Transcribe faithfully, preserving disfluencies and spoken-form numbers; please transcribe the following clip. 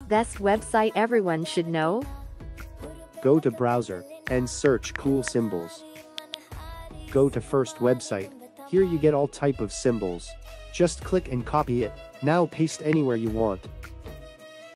Best website everyone should know? Go to browser and search cool symbols. Go to first website. Here you get all type of symbols. Just click and copy it. Now paste anywhere you want.